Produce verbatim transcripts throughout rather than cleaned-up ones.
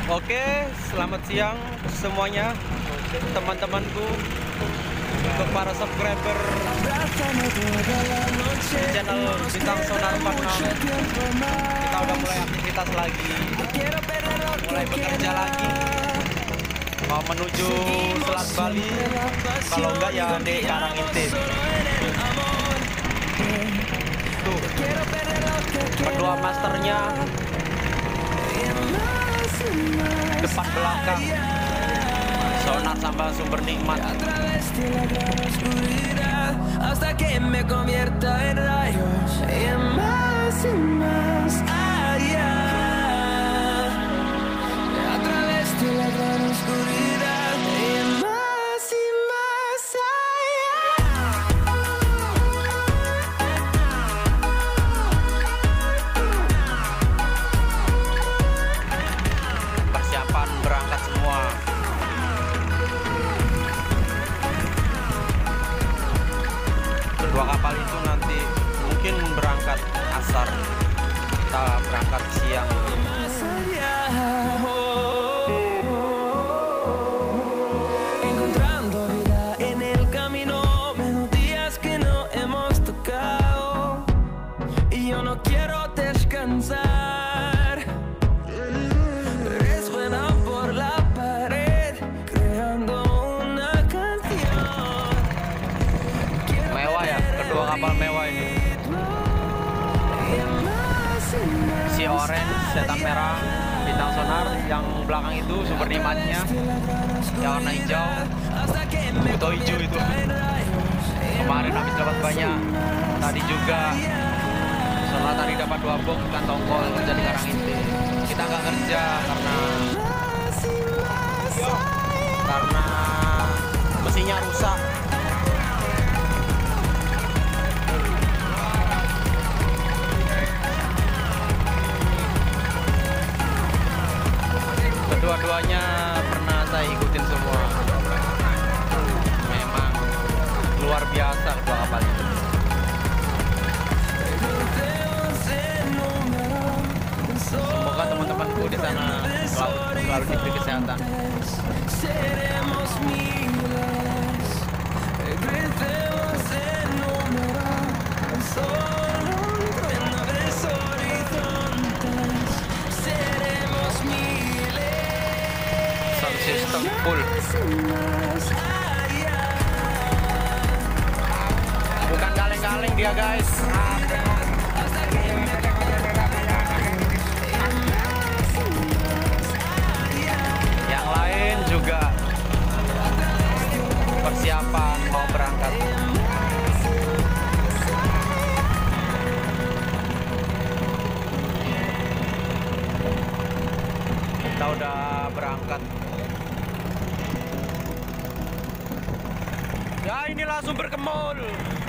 Oke, selamat siang semuanya, teman-temanku, untuk para subscriber di channel Bintang Sonar empat puluh enam. Kita udah mulai aktivitas lagi, mulai bekerja lagi, mau menuju Selat Bali, kalau enggak ya di Karangintip. Tuh, kedua masternya depan belakang, sonar sama sumber nikmat. Hasta que me convierta en rayos y más y más allá, a través de la gran oscuridad y más y más allá. Persiapan berangkat semua. Dua kapal itu nanti mungkin berangkat asar, kita berangkat siang. Más allá, oh, encontrando vida en el camino, menos días que no hemos tocado, y yo no quiero descansar. Resuenan por la pared, creando una canción. Mewah ya, kedua kapal mewah ini. Si orange, setan merah, bintang sonar, yang belakang itu sumber nikmatnya, yang warna hijau, buto hijau itu. Kemarin habis dapat banyak, tadi juga sonar tadi dapat dua box ikan tongkol kerja di Karangintip. Kita nggak kerja karena karena mesinnya rusak. Kedua-duanya pernah saya ikutin semua. Memang luar biasa kedua kapal itu. Semoga teman-temanku di sana selalu, selalu diberi kesehatan. Seremos miles, crecemos en número, solo en nuevos horizontes. Seremos miles, Sound system full. más allá. Bukan kaleng-kaleng dia guys. Hasta que me Yang lain juga persiapan mau berangkat. Kita udah berangkat. Ya ini langsung berkemul.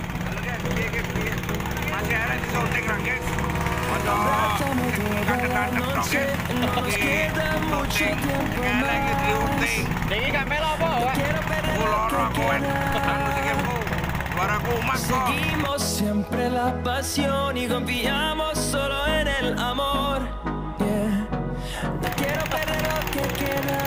Masih ada di syuting lah guys. Untuk kata-kata noche nos queda mucho tiempo lagi di syuting. Ini kamera apa? Wak? Quiero perder Pulau lo que Rakuan. queda. Anu sikimku. Suaraku emas kok. Seguimos siempre la pasión y confiamos solo en el amor. Yeah. No quiero perder lo que queda.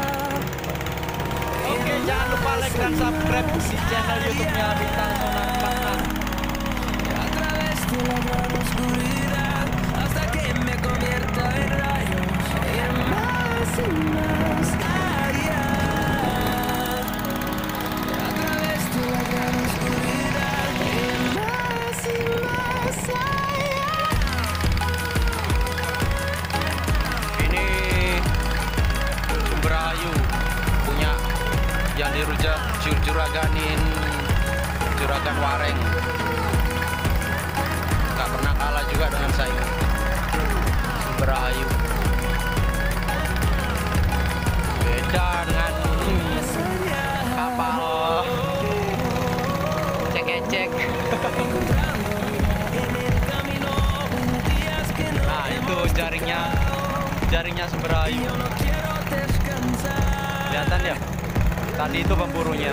Oke, jangan lupa like dan subscribe di channel YouTube-nya Bintang Sonar empat puluh enam. A través de la gran oscuridad hasta que me convierta en rayos y más y más allá. A través de la gran oscuridad y más y más allá. Ini sumber ayu punya yang dirujak juraganin juragan Wareng. Gak pernah kalah juga dengan saya. Sumber ayu beda dengan kapal cek-cek. Nah itu jaringnya jaringnya sumber ayu. Kelihatan ya? Tadi itu pemburunya.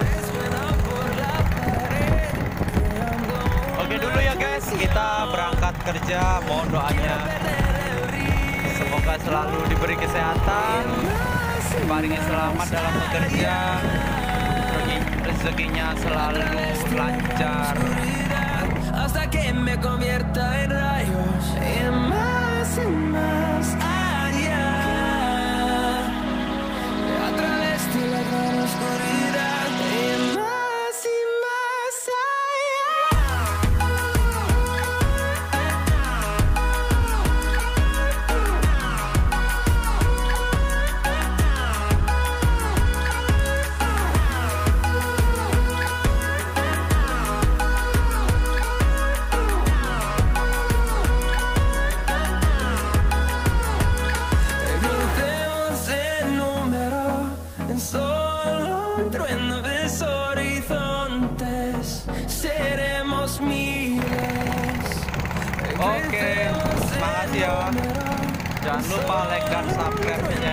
Oke dulu ya guys, kita berangkat kerja, mohon doanya. Semoga selalu diberi kesehatan, diparingi selamat dalam bekerja, rezekinya selalu lancar. Hasta que me convierta en rayos y más y más allá, a través de la gran oscuridad y más y más allá. Solo un trueno de horizontes, seremos miles. Oke, makasih ya. Jangan lupa like dan subscribe-nya.